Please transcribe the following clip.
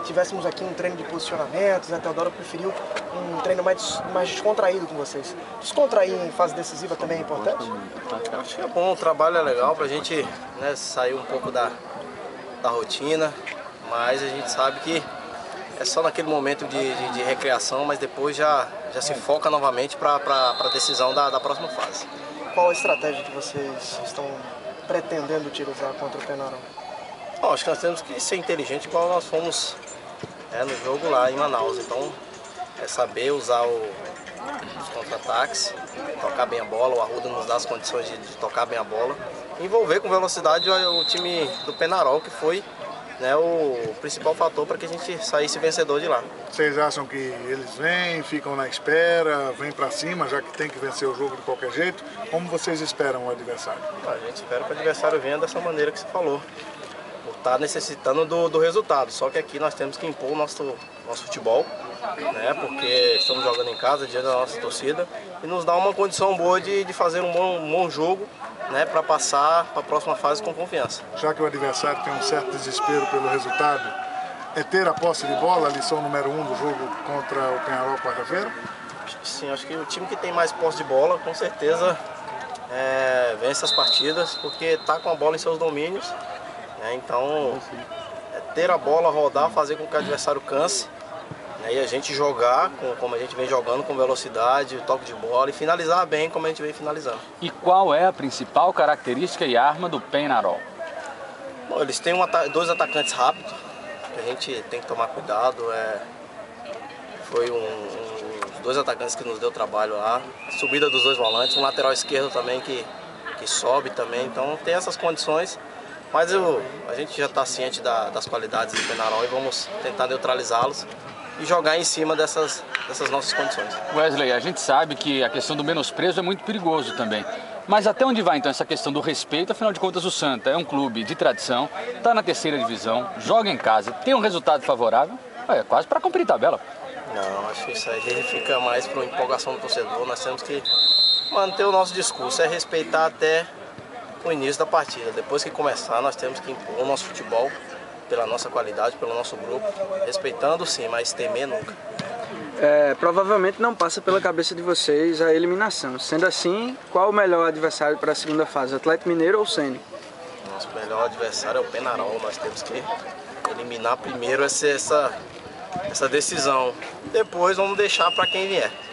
tivéssemos aqui um treino de posicionamentos, a Teodoro preferiu um treino mais descontraído com vocês. Descontrair em fase decisiva também é importante? Acho que é bom, o trabalho é legal pra gente, né, sair um pouco da rotina, mas a gente sabe que é só naquele momento de recreação, mas depois já se foca novamente para a decisão da próxima fase. Qual a estratégia que vocês estão pretendendo utilizar contra o Penharol? Bom, acho que nós temos que ser inteligente igual nós fomos no jogo lá em Manaus. Então é saber usar os contra-ataques, tocar bem a bola, o Arruda nos dá as condições de tocar bem a bola. Envolver com velocidade o time do Penharol, que foi, né, o principal fator para que a gente saísse vencedor de lá. Vocês acham que eles vêm, ficam na espera, vêm para cima, já que tem que vencer o jogo de qualquer jeito? Como vocês esperam o adversário? A gente espera que o adversário venha dessa maneira que você falou, por estar necessitando do resultado. Só que aqui nós temos que impor o nosso futebol, né, porque estamos jogando em casa diante da nossa torcida e nos dá uma condição boa de fazer um bom jogo, né, para passar para a próxima fase com confiança. Já que o adversário tem um certo desespero pelo resultado, é ter a posse de bola a lição número 1 do jogo contra o Penharol quarta-feira? Sim, acho que o time que tem mais posse de bola, com certeza, vence as partidas, porque está com a bola em seus domínios, né, então ter a bola, rodar, fazer com que o adversário canse, né, e a gente jogar como a gente vem jogando, com velocidade, toque de bola e finalizar bem como a gente vem finalizando. E qual é a principal característica e arma do Penharol? Bom, eles têm dois atacantes rápidos, que a gente tem que tomar cuidado. Foi os dois atacantes que nos deu trabalho lá. A subida dos dois volantes, um lateral esquerdo também que sobe também. Então tem essas condições. Mas a gente já está ciente das qualidades do Penharol e vamos tentar neutralizá-los e jogar em cima dessas nossas condições. Wesley, a gente sabe que a questão do menosprezo é muito perigoso também. Mas até onde vai então essa questão do respeito? Afinal de contas, o Santa é um clube de tradição, está na terceira divisão, joga em casa, tem um resultado favorável, é quase para cumprir tabela. Não, acho que isso aí fica mais para empolgação do torcedor. Nós temos que manter o nosso discurso, respeitar até o início da partida. Depois que começar, nós temos que impor o nosso futebol pela nossa qualidade, pelo nosso grupo, respeitando sim, mas temer nunca. Provavelmente não passa pela cabeça de vocês a eliminação. Sendo assim, qual o melhor adversário para a segunda fase, Atlético Mineiro ou Sene? Nosso melhor adversário é o Penharol. Nós temos que eliminar primeiro essa decisão. Depois vamos deixar para quem vier.